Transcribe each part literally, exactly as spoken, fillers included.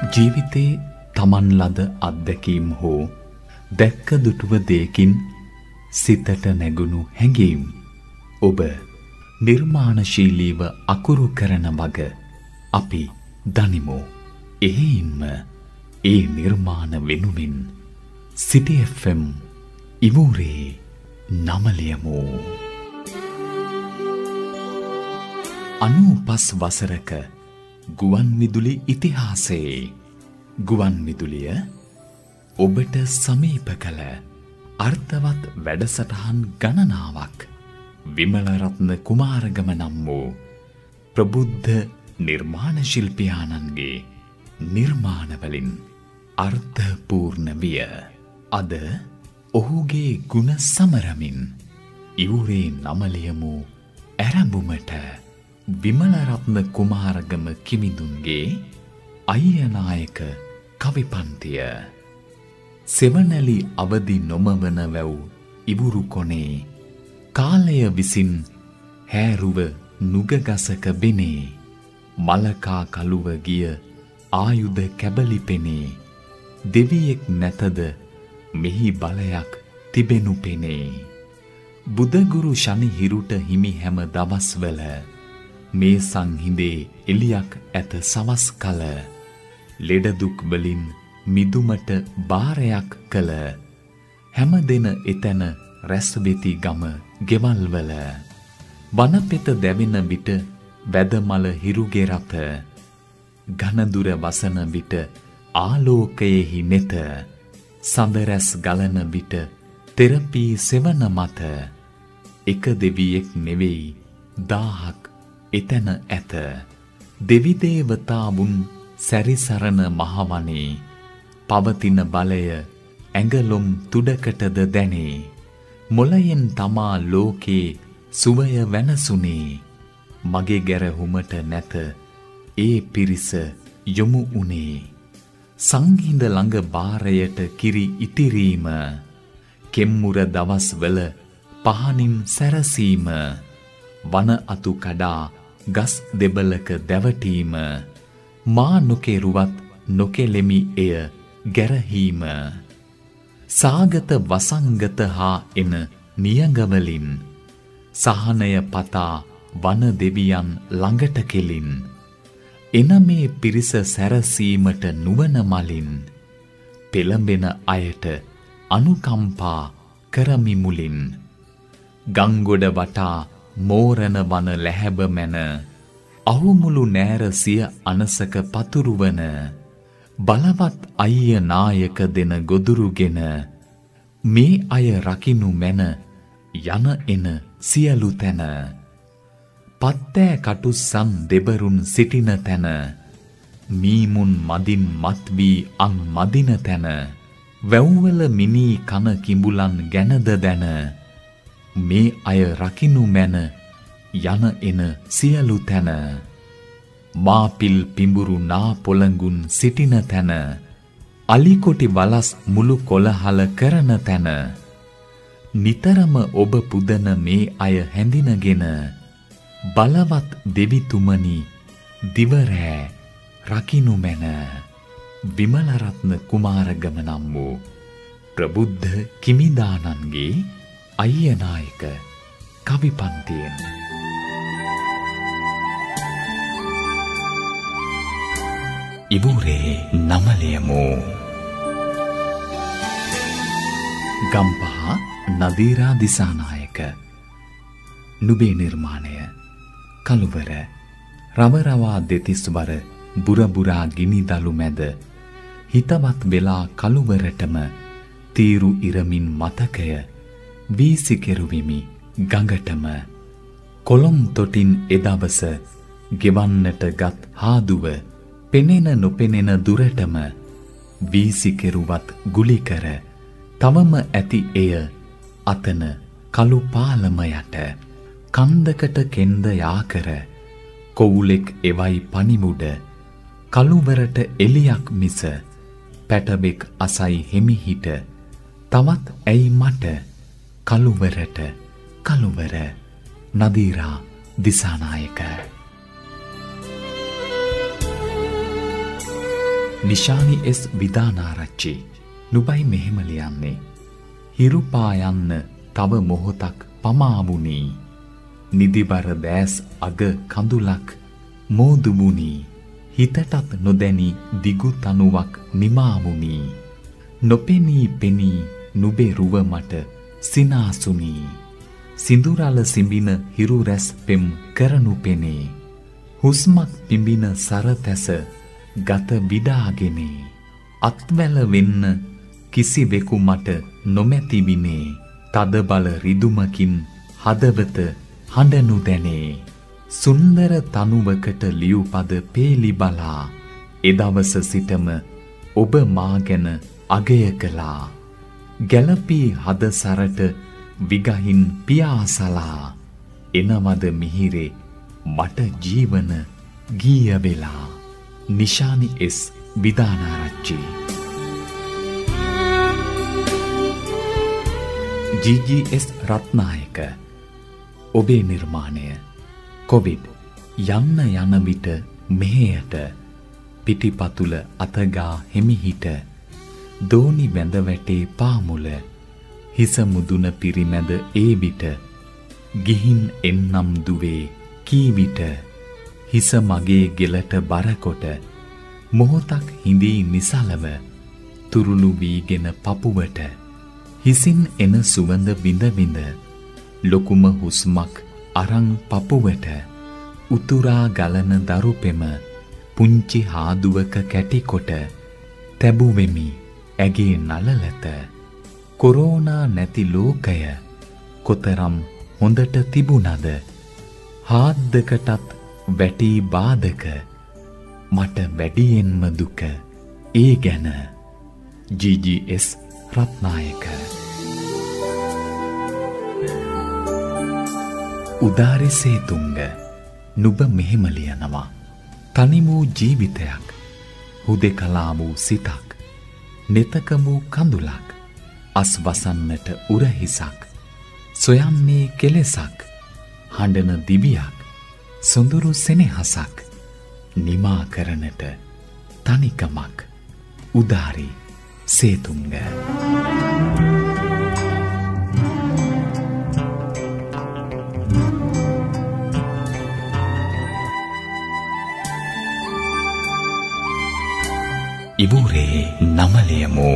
ජීවිතේ තමන් ලද අත්දැකීම් හෝ දැක්ක දුටුව දෙයකින් සිතට නැගුණු හැඟීම් ඔබ නිර්මාණශීලීව අකුරු කරන වග අපි දනිමු. එහෙයින්ම ඒ නිර්මාණ වෙනුවෙන් සිටි එෆ් එම් ඉවුරේ නමලියමු. අනූපස් වසරක ගුවන් විදුලි ඉතිහාසයේ ගුවන් විදුලිය ඔබට සමීප කළ අර්ථවත් වැඩසටහන් ගණනාවක් විමලරත්න කුමාරගම නම් වූ ප්‍රබුද්ධ නිර්මාණ ශිල්පියාණන්ගේ නිර්මාණවලින් අර්ථපූර්ණ විය. අද ඔහුගේ ගුණ සමරමින් ඉවුරේ නමලියමු ඇරඹුමට විමලරත්න කුමාරගම කිමිඳුන්ගේ අයියනායක කවි පන්තිය. සෙවණැලි අවදි නොමවන වැව් ඉවුරු කොනේ කාලය විසින් හැරුව නුගගසක බෙනේ මලකා කළුව ගිය ආයුධ කැබලි පෙනේ දෙවියෙක් නැතද මෙහි බලයක් තිබෙනු පෙනේ. බුදගුරු ශනි හිරුට හිමි හැම දවස්වල මේ සංහිඳේ එලියක් ඇත සවස් කල ලෙඩ දුක් වලින් මිදුමට බාරයක් කළ හැම දෙන එතන රැස් වෙති ගම ගෙවල් වල වනපෙත දැවෙන විට වැදමල හිරුගේ රත ඝනදුර වසන විට ආලෝකයෙහි නෙත සඳරැස් ගලන විට තෙරපී සෙවන මත එක දෙවියෙක් නෙවෙයි දාහක් එතන ඇත දෙවි දේවතාවුන් සැරිසරන මහවනේ පවතින බලය ඇඟලොම් තුඩකටද දැනේ මොලයෙන් තමා ලෝකේ සුවය වෙනසුනේ මගේ ගැරහුමට නැත ඒ පිරිස යොමු උනේ සංහිඳ ළඟ බාරයට කිරි ඉතිරීම කෙම්මුර දවස්වල පහනින් සැරසීම වන අතු කඩා ගස් දෙබලක දැවටීම මා නොකෙරුවත් නොකෙලෙමි එය ගැරහීම සාගත වසංගත හා එන නියඟවලින් සහනය පතා වන දෙවියන් ළඟට කෙලින් එන මේ පිරිස සැරසීමට නුවණ මලින් පෙළඹෙන අයට අනුකම්පා කරමි මුලින් ගංගොඩ වටා මෝරණ වන ලැහැබ මැන අහුමුළු නෑර සිය අනසක පතුරුවන බලවත් අයිය නායක දෙන ගොදුරුගෙන මේ අය රකිනු මැන යන එන සියලු තැන පත්තෑ කටුස්සන් දෙබරුන් සිටින තැන මීමුන් මදින් මත් වී අන් මදින තැන වැව්වල මිනී කන කිඹුලන් ගැනද දැන මේ අය රකිනු මැන යන එන සියලු තැන මාපිල් පිඹුරු නා පොළඟුන් සිටින තැන අලිකොටි වලස් මුළු කොළහල කරන තැන නිතරම ඔබ පුදන මේ අය හැඳිනගෙන බලවත් දෙවිතුමනි දිවරෑ රකිනු මැන විමලරත්න කුමාරගම නම් වූ ප්‍රබුද්ධ කිමිදානන්ගේ අයියනායක කවි පන්තියෙන් ඉවුරේ නමලියමු. ගම්පහ නදීරා දිසානායක නුබේ නිර්මාණය කළුවර රවරවා දෙතිස්වර බුරබුරා ගිනි දළු මැද හිතවත් වෙලා කළුවරටම තීරු ඉරමින් මතකය වීසි කෙරුවිමි ගඟටම කොළොම් තොටින් එදවස ගෙවන්නට ගත් හාදුව පෙනෙන නොපෙනෙන දුරටම වීසි කෙරුවත් ගුලි කර තවම ඇති එය අතන කළු පාලම යට කන්දකට කෙන්ද යාකර කොවුලෙක් එවයි පනිමුඩ කළුවරට එලියක් මිස පැටබෙක් අසයි හෙමිහිට තවත් ඇයි මට කළුවරට කළුවර නදීරා දිසානායක නිශානි එස් විදානාරච්චි නුබයි මෙහෙම ලියන්නේ. හිරු පා යන්න තව මොහොතක් පමාවුනි. නිදිබර දැස් අග කඳුලක් මෝදුමුනි. හිතටත් නොදැනි දිගු තනුවක් නිමාවුනි. නොපෙනී පෙනී නුබේ රුව මට සිනාසුනි. සිඳුරල සිඹින හිරු රැස් පෙම් කරනු පෙනේ. හුස්මක් පිඹින සරතැස ගත විඩාගෙනේ. අත්වැල වෙන්න කිසිවෙකු මට නොමැතිබිනේ. තද බල රිදුමකින් හදවත හඬනු දැනේ. සුන්දර තනුවකට ලියුපද පේලි බලා එදවස සිටම ඔබ මා ගැන අගය කළා. ගැලපී හද සරට විගහින් පියාසලා එනවද මිහිරේ මට ජීවන ගීය වෙලා. Nishani S Vidanarachchi. G G S Ratnayake ඔබේ නිර්මාණය. කොවිඩ් යන්න යන විට මෙහෙයට පිටිපතුල අතගා හිමිහිට දෝනි වැඳ වැටේ පාමුල හිස මුදුන පිරිමැද ඒ විට ගිහින් එන්නම් දුවේ කී විට හිස මගේ ගෙලට බරකොට මොහොතක් හිඳී නිසලව තුරුළු වීගෙන පපුවට හිසින් එන සුවඳ විඳ විඳ ලොකුම හුස්මක් අරන් පපුවට උතුරා ගලන දරුපෙම පුංචි හාදුවක කැටිකොට තැබුවෙමි ඇගේ නලලත. කොරෝනා නැති ලෝකය කොතරම් හොඳට තිබුණද හාද්දකටත් වැටී බාධක මට වැඩියෙන්ම දුක ඒ ගැන. G G S Ratnayake. Udari Sethunga නුඹ මෙහෙම ලියනවා. තනි වූ ජීවිතයක් හුදෙකලා වූ සිතක් නෙතක වූ කඳුලක් අස් වසන්නට උරහිසක් සොයන්නේ කෙලෙසක් හඬන දිවියක් සොඳුරු සෙනෙහසක් නිමා කරනට තනිකමක්. උදාරි සේතුංග. ඉවුරේ නමලියමු.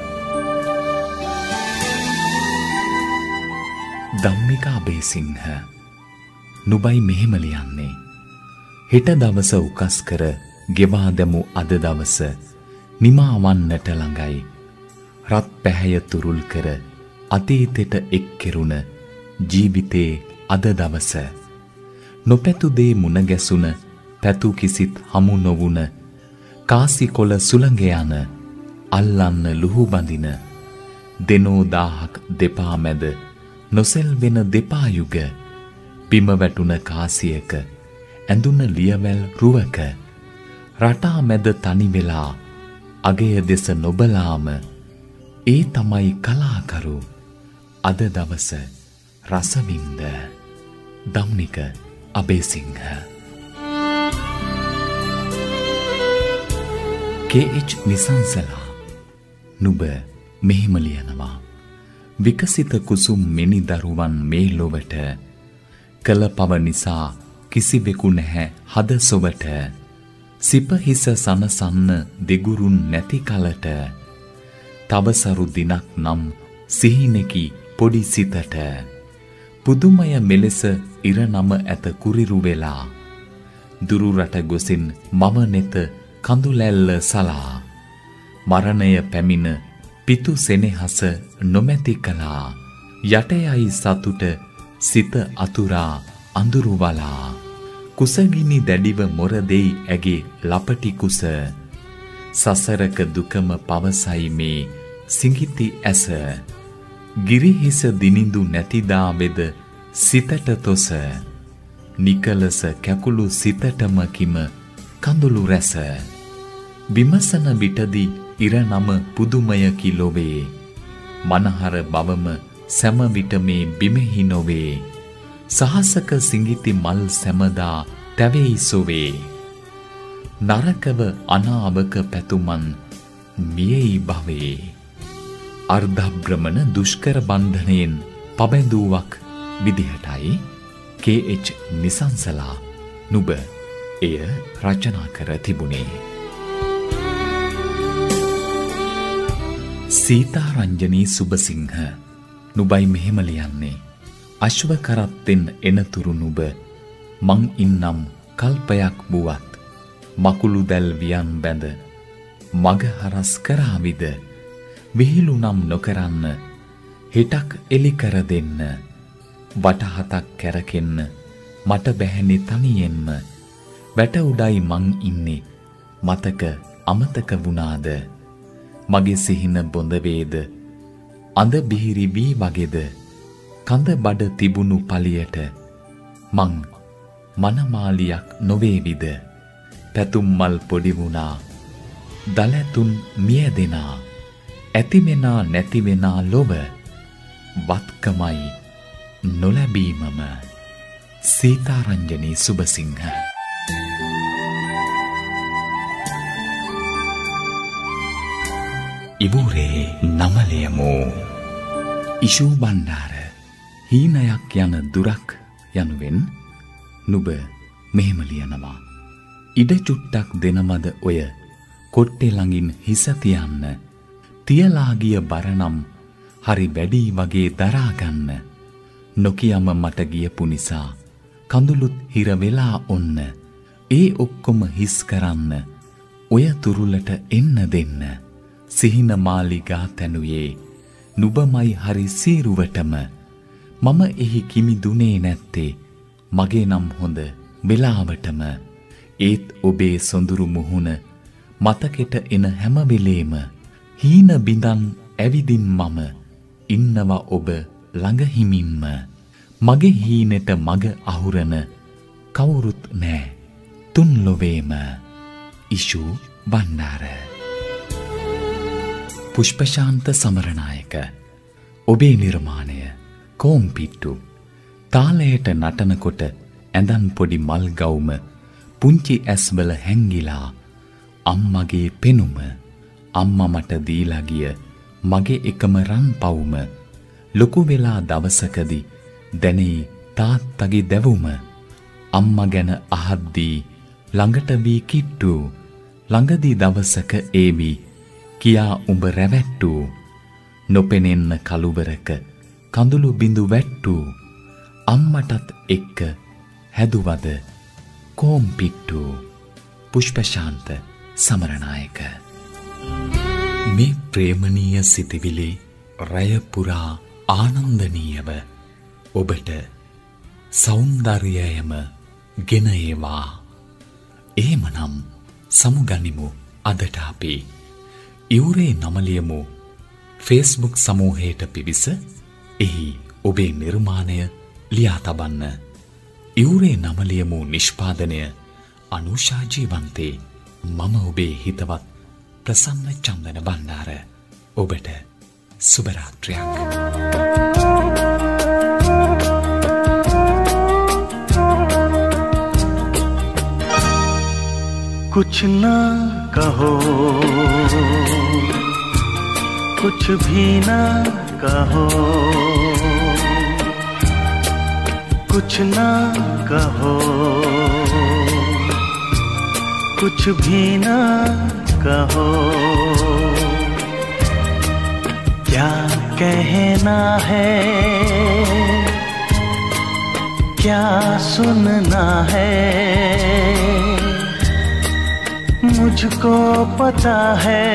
ධම්මිකා බේසිංහ නුඹයි මෙහෙම ලියන්නේ. හෙට දවස උකස් කර ගෙවා දැමු අද දවස නිමාවන්නට ළඟයි. රත් පැහැය තුරුල් කර අතීතෙට එක් කෙරුණ ජීවිතේ අද දවස. නොපැතු දේ මුණ ගැසුන පැතු කිසිත් හමු නොවුන කාසි කොළ සුළඟ යන අල්ලන්න ලුහු බඳින දෙනෝ දාහක් දෙපා මැද නොසෙල්වෙන දෙපා යුග බිම වැටුන කාසියක ඇඳුන ලියවැල් රුවක රටා මැද තනි වෙලා අගය දෙස නොබලාම ඒ තමයි කලාකරු අද දවස රසවින්ද. ධම්මික අබේසිංහ. කේ එච් නිසංසලා නුඹ මෙහෙම ලියනවා. විකසිත කුසුම් මෙනි දරුවන් මේ ලොවට කළ පව නිසා කිසිවෙකු නැහැ හද සොවට. සිප හිස සනසන්න දෙගුරුන් නැති කලට තවසරු දිනක් නම් සිහිනෙකි පොඩි සිතට. පුදුමය මෙලෙස ඉරනම ඇත කුරිරු වෙලා දුරු රට ගොසින් මම නෙත කඳුලැල්ල සලා. මරණය පැමිණ පිතු සෙනෙහස නොමැති කලා. යටයයි සතුට සිත අතුරා අඳුරු වලා. කුසගිනි දැඩිව මොර දෙයි ඇගේ ලපටි කුස. සසරක දුකම පවසයි මේ සිඟිති ඇස. ගිරිහිස දිනිඳු නැතිදා වෙද සිතට තොස. නිකලස කැකුළු සිතටම කිම කඳුළු රැස. විමසන විටදී ඉරනම පුදුමයකි ලොවේ. මනහර බවම සැම විට මේ බිමෙහි නොවේ. සහසක සිඟිති මල් සැමදා තැවෙයි සොවේ. නරකව අනාවක පැතුමන් මියයි භවයේ අර්ධබ්‍රමණ දුෂ්කර බන්ධනයෙන් පබැඳුවක් විදිහටයි කේ.එච්. නිසංසලා නුඹ එය රචනා කර තිබුණේ. සීතාරංජනී සුබසිංහ නුඹයි මෙහෙම ලියන්නේ. අශ්ව කරත්තෙන් එනතුරු නුඹ මං ඉන්නම් කල්පයක් බුවත් මකුළු දැල් වියන් බැඳ මග හරස් කරාවිද විහිළු නම් නොකරන්න හිටක් එලි කර දෙන්න වටහතක් කැරකෙන්න මට බැහැනි තනියෙන්ම වැට උඩයි මං ඉන්නේ මතක අමතක වුණාද මගේ සිහින බොඳ වේද අඳ බිහිරි වී වගේද කඳ බඩ තිබුණු පලියට මං මනමාලියක් නොවේවිද පැතුම් මල් පොඩි වුණා දලතුන් මිය දෙනා ඇතිවෙනා නැතිවෙනා ලොව වත්කමයි නොලැබීමම. සීතාරංජනී සුබසිංහ. ඉවුරේ නමලියමෝ ඉෂූ බණ්ඩාර හීනයක් යන දුරක් යනුවෙන් නුඹ මෙහෙම ලියනවා. ඉඩ චුට්ටක් දෙනමද ඔය කොට්ටේ ළඟින් හිස තියන්න තියලා ගිය බරනම් හරි වැඩි වගේ දරා ගන්න නොකියම මට ගියපු නිසා කඳුළුත් හිර වෙලා ඔන්න ඒ ඔක්කොම හිස් කරන්න ඔය තුරුලට එන්න දෙන්න සිහින මාලිගා තැනුයේ නුඹමයි හරි සීරුවටම මම එහි කිමි දුනේ නැත්තේ මගේ නම් හොඳ වෙලාවටම ඒත් ඔබේ සොඳුරු මුහුණ මතකෙට එන හැම වෙලේම හීන බිඳන් ඇවිදින් මම ඉන්නවා ඔබ ළඟ හිමින්ම මගේ හීනෙට මග අහුරන කවුරුත් නෑ තුන් ලොවේම. ඉෂූ බණ්ඩාර. පුෂ්පශාන්ත සමරනායක ඔබේ නිර්මාණය කෝම්පිට්ටු තාලයට නටනකොට ඇඳන් පොඩි මල් ගවුම පුංචි ඇස්වල හැංගිලා අම්මගේ පෙනුම අම්මා මට දීලා ගිය මගේ එකම රන් පවුම ලොකු වෙලා දවසකදී දැනේ තාත්තගේ දැවුම අම්මා ගැන අහද්දී ළඟට වී කිට්ටු ළඟදී දවසක ඒවි කියා උඹ රැවැට්ටු නොපෙනෙන්න කළුවරක කඳුළු බිඳු වැට්ටු අම්මටත් එක්ක හැදුවද කෝම්පිට්ටු. පුෂ්පශාන්ත සමරනායක. මේ ප්‍රේමණීය සිතිවිලි රය පුරා ආනන්දනීයව ඔබට සෞන්දර්යයම ගෙන ඒවා. එහෙමනම් සමුගනිමු අදට අපි ඉවුරේ නමලියමු ෆේස්බුක් සමූහයට පිවිස එහි ඔබේ නිර්මාණය ලියා තබන්න. ඉවුරේ නමලියමු නිෂ්පාදනය අනුෂා ජීවන්තේ. මම ඔබේ හිතවත් ප්‍රසන්න චන්දන බණ්ඩාර. ඔබට සුබ රාත්‍රියක්. कुछ ना कहो कुछ भी ना कहो कुछ ना कहो कुछ भी ना कहो क्या कहना है क्या सुनना है मुझको पता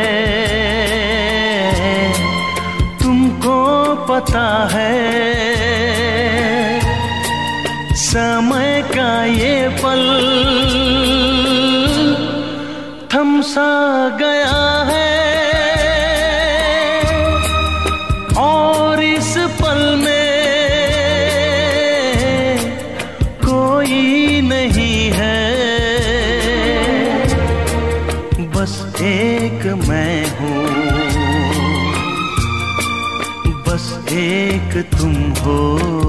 है तुमको पता है समय का ये पल थम सा गया है और इस पल में कोई नहीं है बस एक मैं हूँ बस एक तुम हो